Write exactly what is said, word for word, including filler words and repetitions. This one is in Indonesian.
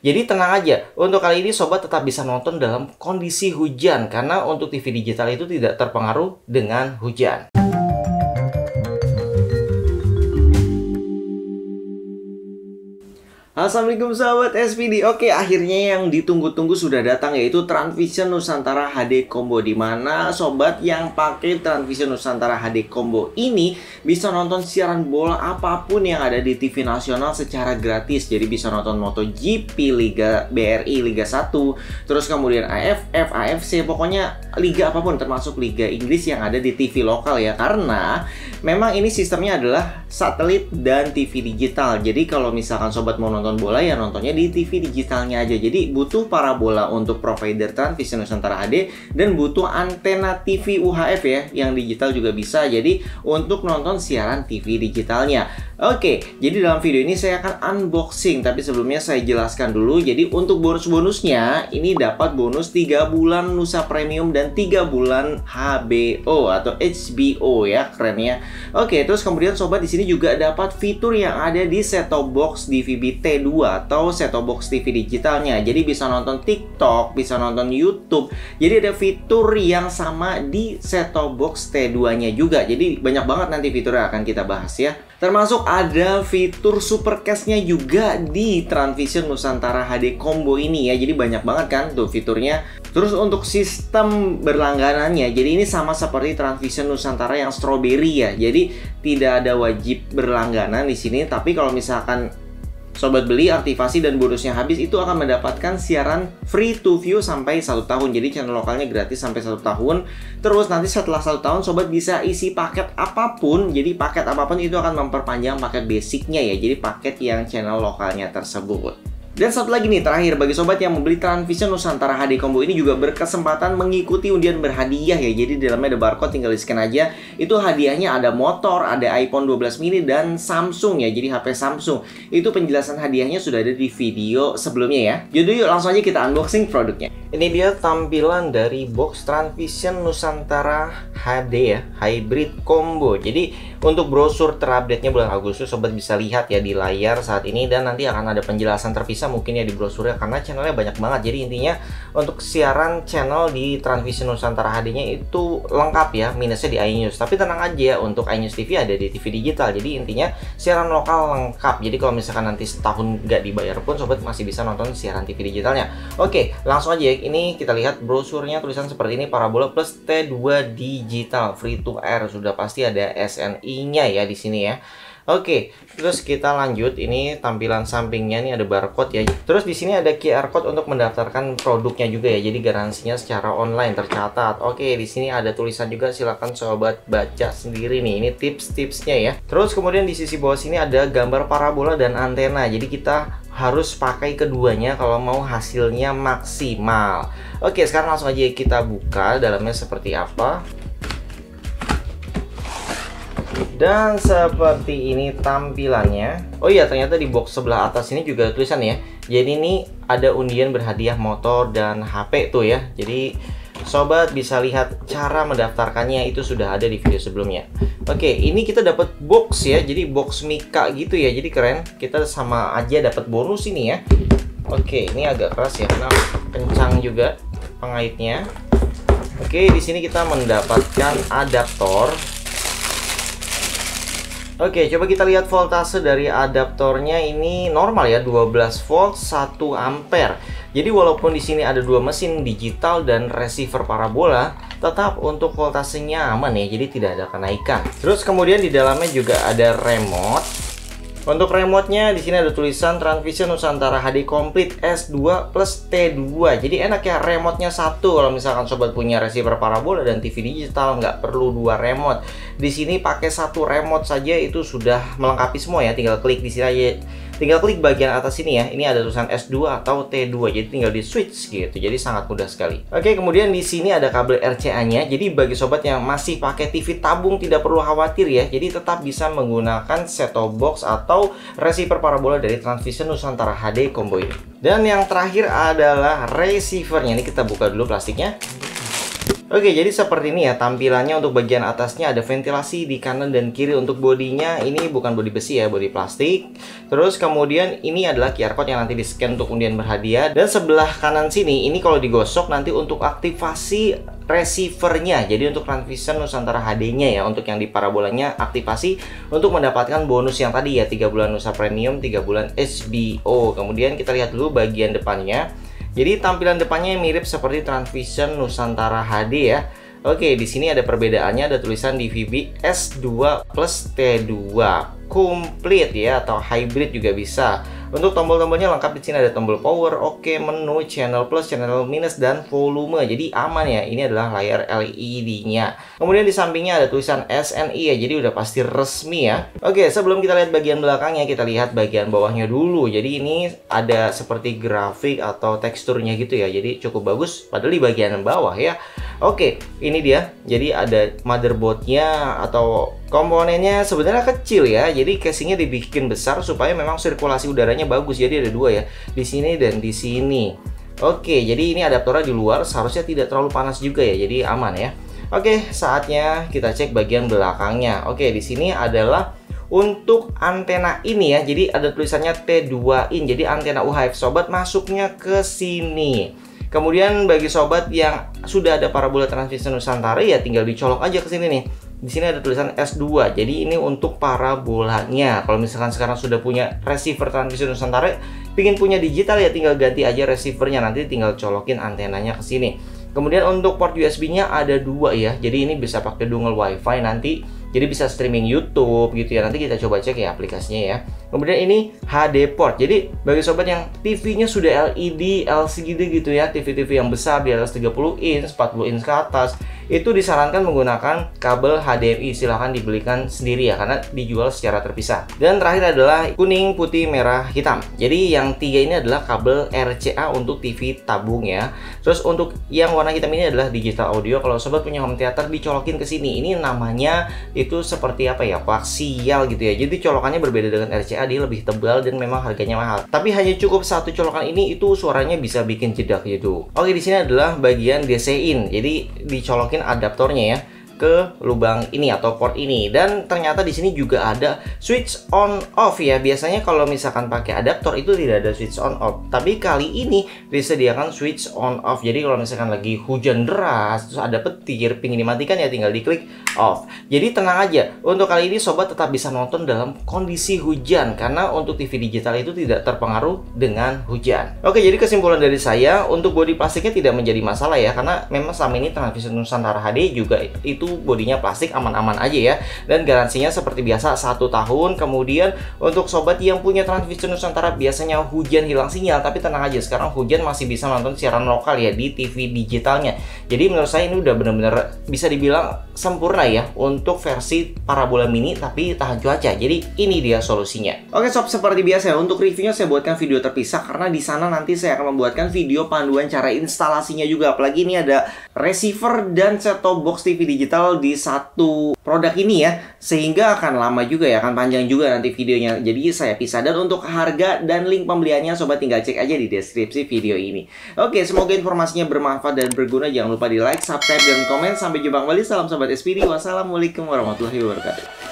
Jadi tenang aja, untuk kali ini sobat tetap bisa nonton dalam kondisi hujan karena untuk T V digital itu tidak terpengaruh dengan hujan. Assalamualaikum sahabat S P D. Oke, akhirnya yang ditunggu-tunggu sudah datang, yaitu Transvision Nusantara H D Combo, di mana sobat yang pakai Transvision Nusantara H D Combo ini bisa nonton siaran bola apapun yang ada di T V nasional secara gratis. Jadi bisa nonton MotoGP, Liga B R I, Liga satu, terus kemudian A F F, A F C, pokoknya liga apapun termasuk Liga Inggris yang ada di T V lokal ya. Karena memang ini sistemnya adalah satelit dan T V digital. Jadi kalau misalkan sobat mau nonton bola ya nontonnya di T V digitalnya aja. Jadi butuh parabola untuk provider Transvision Nusantara H D dan butuh antena T V U H F ya, yang digital juga bisa. Jadi untuk nonton siaran T V digitalnya. Oke, jadi dalam video ini saya akan unboxing, tapi sebelumnya saya jelaskan dulu. Jadi untuk bonus-bonusnya ini dapat bonus tiga bulan Nusa Premium dan tiga bulan H B O atau H B O ya, keren ya. Oke, terus kemudian sobat di sini juga dapat fitur yang ada di set-top box D V B T dua atau set-top box T V digitalnya. Jadi bisa nonton TikTok, bisa nonton YouTube. Jadi ada fitur yang sama di set-top box T dua nya juga. Jadi banyak banget nanti fitur yang akan kita bahas ya. Termasuk ada fitur super cash-nya juga di Transvision Nusantara H D Combo ini ya. Jadi banyak banget kan tuh fiturnya. Terus untuk sistem berlangganannya, jadi ini sama seperti Transvision Nusantara yang Strawberry ya. Jadi tidak ada wajib berlangganan di sini, tapi kalau misalkan sobat beli, aktivasi dan bonusnya habis, itu akan mendapatkan siaran free to view sampai satu tahun. Jadi channel lokalnya gratis sampai satu tahun. Terus nanti setelah satu tahun sobat bisa isi paket apapun. Jadi paket apapun itu akan memperpanjang paket basicnya ya. Jadi paket yang channel lokalnya tersebut. Dan satu lagi nih, terakhir bagi sobat yang membeli Transvision Nusantara H D Combo ini juga berkesempatan mengikuti undian berhadiah ya. Jadi di dalamnya ada barcode, tinggal di scan aja. Itu hadiahnya ada motor, ada iPhone dua belas mini dan Samsung ya. Jadi H P Samsung. Itu penjelasan hadiahnya sudah ada di video sebelumnya ya. Jadi yuk langsung aja kita unboxing produknya. Ini dia tampilan dari box Transvision Nusantara H D ya, Hybrid Combo. Jadi untuk brosur terupdate-nya bulan Agustus sobat bisa lihat ya di layar saat ini, dan nanti akan ada penjelasan terpisah mungkin ya di brosurnya karena channelnya banyak banget. Jadi intinya untuk siaran channel di Transvision Nusantara H D-nya itu lengkap ya, minusnya di iNews. Tapi tenang aja, untuk iNews T V ada di T V digital. Jadi intinya siaran lokal lengkap. Jadi kalau misalkan nanti setahun nggak dibayar pun sobat masih bisa nonton siaran T V digitalnya. Oke, langsung aja. Ini kita lihat brosurnya, tulisan seperti ini, parabola plus T dua digital free to air. Sudah pasti ada S N I-nya ya di sini ya. Oke, terus kita lanjut. Ini tampilan sampingnya nih ada barcode ya. Terus di sini ada Q R code untuk mendaftarkan produknya juga ya. Jadi garansinya secara online tercatat. Oke, di sini ada tulisan juga, silakan sobat baca sendiri nih. Ini tips-tipsnya ya. Terus kemudian di sisi bawah sini ada gambar parabola dan antena. Jadi kita harus pakai keduanya kalau mau hasilnya maksimal. Oke, sekarang langsung aja kita buka dalamnya seperti apa. Dan seperti ini tampilannya. Oh iya, ternyata di box sebelah atas ini juga ada tulisan ya. Jadi ini ada undian berhadiah motor dan H P tuh ya. Jadi sobat bisa lihat cara mendaftarkannya, itu sudah ada di video sebelumnya. Oke, ini kita dapat box ya. Jadi box Mika gitu ya. Jadi keren. Kita sama aja dapat bonus ini ya. Oke, ini agak keras ya karena kencang juga pengaitnya. Oke, di sini kita mendapatkan adaptor. Oke, coba kita lihat voltase dari adaptornya. Ini normal ya, dua belas volt satu ampere. Jadi walaupun di sini ada dua mesin digital dan receiver parabola, tetap untuk voltasenya aman ya, jadi tidak ada kenaikan. Terus kemudian di dalamnya juga ada remote. Untuk remote-nya di sini ada tulisan Transvision Nusantara H D Complete S dua plus T dua. Jadi enak ya, remote-nya satu. Kalau misalkan sobat punya receiver parabola dan T V digital, nggak perlu dua remote. Di sini pakai satu remote saja itu sudah melengkapi semua ya. Tinggal klik di sini aja. Tinggal klik bagian atas ini ya. Ini ada tulisan S dua atau T dua. Jadi tinggal di switch gitu. Jadi sangat mudah sekali. Oke, kemudian di sini ada kabel R C A-nya. Jadi bagi sobat yang masih pakai T V tabung tidak perlu khawatir ya. Jadi tetap bisa menggunakan set-top box atau receiver parabola dari Transvision Nusantara H D Combo ini. Dan yang terakhir adalah receivernya. Ini kita buka dulu plastiknya. Oke, jadi seperti ini ya tampilannya. Untuk bagian atasnya ada ventilasi di kanan dan kiri. Untuk bodinya ini bukan bodi besi ya, bodi plastik. Terus kemudian ini adalah Q R code yang nanti di scan untuk undian berhadiah. Dan sebelah kanan sini ini kalau digosok nanti untuk aktivasi receivernya. Jadi untuk Transvision Nusantara H D-nya ya, untuk yang di parabolanya aktivasi untuk mendapatkan bonus yang tadi ya, tiga bulan Nusa Premium, tiga bulan H B O. Kemudian kita lihat dulu bagian depannya. Jadi tampilan depannya mirip seperti Transvision Nusantara H D ya. Oke, di sini ada perbedaannya, ada tulisan D V B S dua plus T dua complete ya, atau hybrid juga bisa. Untuk tombol-tombolnya lengkap. Di sini ada tombol power, oke, menu, channel plus, channel minus, dan volume. Jadi aman ya. Ini adalah layar L E D-nya. Kemudian di sampingnya ada tulisan S N I ya. Jadi udah pasti resmi ya. Oke, sebelum kita lihat bagian belakangnya, kita lihat bagian bawahnya dulu. Jadi ini ada seperti grafik atau teksturnya gitu ya. Jadi cukup bagus padahal di bagian bawah ya. Oke, ini dia. Jadi ada motherboardnya atau komponennya sebenarnya kecil ya. Jadi casingnya dibikin besar supaya memang sirkulasi udaranya bagus. Jadi ada dua ya, di sini dan di sini. Oke, jadi ini adaptornya di luar, seharusnya tidak terlalu panas juga ya. Jadi aman ya. Oke, saatnya kita cek bagian belakangnya. Oke, di sini adalah untuk antena ini ya. Jadi ada tulisannya T dua in. Jadi antena U H F sobat masuknya ke sini. Kemudian bagi sobat yang sudah ada parabola Transvision Nusantara ya tinggal dicolok aja ke sini nih. Di sini ada tulisan S dua. Jadi ini untuk parabolanya. Kalau misalkan sekarang sudah punya receiver Transvision Nusantara, pingin punya digital ya tinggal ganti aja receivernya, nanti tinggal colokin antenanya ke sini. Kemudian untuk port U S B-nya ada dua ya. Jadi ini bisa pakai dongle WiFi nanti. Jadi bisa streaming YouTube gitu ya. Nanti kita coba cek ya aplikasinya ya. Kemudian ini H D port. Jadi bagi sobat yang T V-nya sudah L E D, L C D gitu ya, T V-T V yang besar di atas tiga puluh inch, empat puluh inch ke atas, itu disarankan menggunakan kabel H D M I. Silahkan dibelikan sendiri ya, karena dijual secara terpisah. Dan terakhir adalah kuning, putih, merah, hitam. Jadi yang tiga ini adalah kabel R C A untuk T V tabung ya. Terus untuk yang warna hitam ini adalah digital audio. Kalau sobat punya home theater, dicolokin ke sini. Ini namanya itu seperti apa ya, koaksial gitu ya. Jadi colokannya berbeda dengan R C A, dia lebih tebal dan memang harganya mahal. Tapi hanya cukup satu colokan ini, itu suaranya bisa bikin jedak gitu. Oke, di sini adalah bagian D C in. Jadi dicolokin adaptornya ya ke lubang ini atau port ini. Dan ternyata di sini juga ada switch on off ya. Biasanya kalau misalkan pakai adaptor itu tidak ada switch on off, tapi kali ini disediakan switch on off. Jadi kalau misalkan lagi hujan deras terus ada petir pingin dimatikan ya tinggal diklik off. Jadi tenang aja, untuk kali ini sobat tetap bisa nonton dalam kondisi hujan karena untuk T V digital itu tidak terpengaruh dengan hujan. Oke, jadi kesimpulan dari saya, untuk bodi plastiknya tidak menjadi masalah ya, karena memang selama ini Transvision Nusantara H D juga itu bodinya plastik, aman-aman aja ya. Dan garansinya seperti biasa satu tahun. Kemudian untuk sobat yang punya Transvision Nusantara biasanya hujan hilang sinyal, tapi tenang aja, sekarang hujan masih bisa nonton siaran lokal ya di T V digitalnya. Jadi menurut saya ini udah bener-bener bisa dibilang sempurna ya untuk versi parabola mini tapi tahan cuaca. Jadi ini dia solusinya. Oke sob, seperti biasa ya, untuk reviewnya saya buatkan video terpisah karena di sana nanti saya akan membuatkan video panduan cara instalasinya juga. Apalagi ini ada receiver dan set-top box T V digital di satu produk ini ya, sehingga akan lama juga ya, akan panjang juga nanti videonya. Jadi saya pisah. Dan untuk harga dan link pembeliannya sobat tinggal cek aja di deskripsi video ini. Oke, semoga informasinya bermanfaat dan berguna. Jangan lupa di like, subscribe, dan komen. Sampai jumpa kembali. Salam sobat S P D. Wassalamualaikum warahmatullahi wabarakatuh.